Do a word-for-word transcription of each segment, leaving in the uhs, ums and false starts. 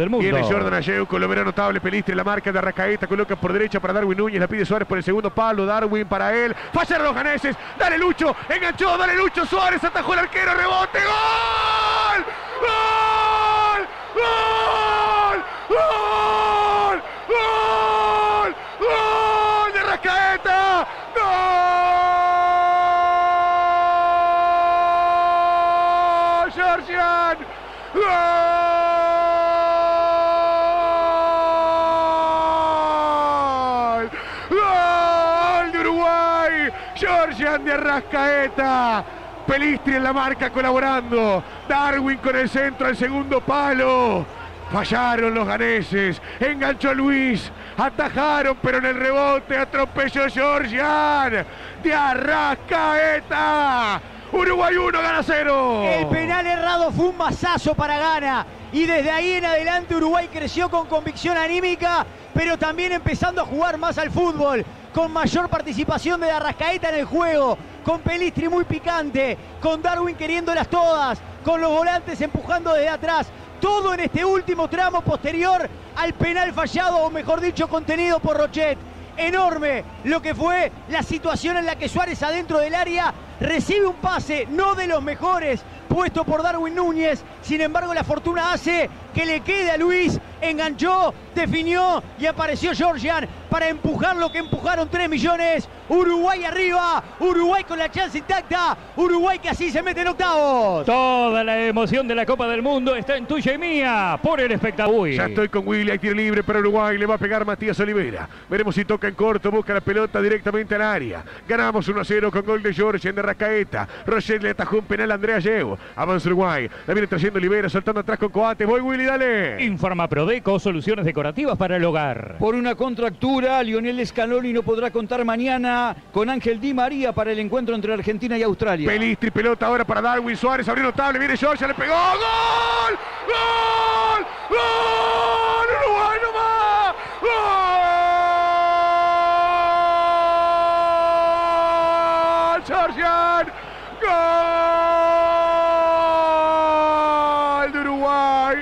del mundo. Viene Jordan Ayew, colombiano notable, Pelistri, la marca de Arrascaeta, coloca por derecha para Darwin Núñez, la pide Suárez por el segundo palo, Darwin para él, fallaron los ganeses, dale Lucho, enganchó, dale Lucho, Suárez atajó el arquero, rebote, ¡gol! ¡Gol! ¡Gol! ¡Gol! ¡Gol! ¡Gol de Arrascaeta! ¡Gol! ¡Georgian! ¡Gol! ¡Gol de Uruguay! Georgian de Arrascaeta. Pelistri en la marca colaborando. Darwin con el centro al segundo palo. Fallaron los ganeses. Enganchó Luis. Atajaron, pero en el rebote atropelló Georgian de Arrascaeta. Uruguay uno, Ghana cero. El penal errado fue un masazo para Ghana. Y desde ahí en adelante Uruguay creció con convicción anímica, pero también empezando a jugar más al fútbol, con mayor participación de Arrascaeta en el juego, con Pelistri muy picante, con Darwin queriéndolas todas, con los volantes empujando desde atrás. Todo en este último tramo posterior al penal fallado, o mejor dicho, contenido por Rochet. Enorme lo que fue la situación en la que Suárez, adentro del área, recibe un pase no de los mejores puesto por Darwin Núñez. Sin embargo, la fortuna hace que le quede a Luis, enganchó, definió y apareció Georgian para empujar lo que empujaron tres millones. Uruguay arriba, Uruguay con la chance intacta, Uruguay que así se mete en octavos. Toda la emoción de la Copa del Mundo está en tuya y mía por el espectador. Ya estoy con Willy, hay tiro libre para Uruguay, le va a pegar Matías Olivera. Veremos si toca en corto, busca la pelota directamente al área. Ganamos uno a cero con gol de Georgian de Arrascaeta. Roger le atajó un penal a Andrea Ayew. Avanza Uruguay, la viene trayendo Olivera, saltando atrás con Coates. Voy Willy, dale. Informa Prodeco, soluciones decorativas para el hogar. Por una contractura, Lionel Scaloni no podrá contar mañana con Ángel Di María para el encuentro entre Argentina y Australia. Pelistri, pelota ahora para Darwin, Suárez abrió notable, viene Georgia, le pegó. ¡Gol! ¡Gol! ¡Gol! ¡Uruguay nomás! ¡Gol! ¡Georgian! ¡Gol de Uruguay!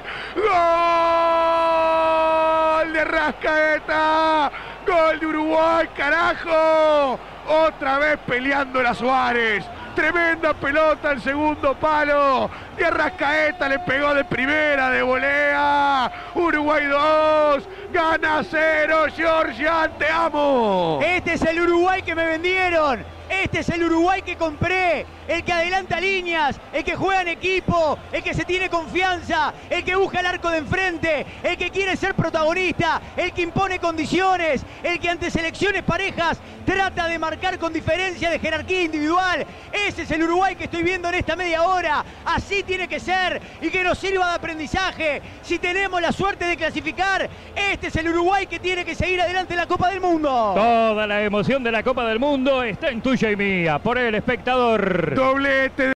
¡Gol de Arrascaeta! ¡Gol de Uruguay, carajo! Otra vez peleando la Suárez. Tremenda pelota al segundo palo. De Arrascaeta le pegó de primera, de volea. Uruguay dos, Ghana cero. Georgian, te amo. Este es el Uruguay que me vendieron. Este es el Uruguay que compré, el que adelanta líneas, el que juega en equipo, el que se tiene confianza, el que busca el arco de enfrente, el que quiere ser protagonista, el que impone condiciones, el que ante selecciones parejas trata de marcar con diferencia de jerarquía individual. Ese es el Uruguay que estoy viendo en esta media hora. Así tiene que ser y que nos sirva de aprendizaje. Si tenemos la suerte de clasificar, este es el Uruguay que tiene que seguir adelante en la Copa del Mundo. Toda la emoción de la Copa del Mundo está en tuya y mía por el espectador. Doblete.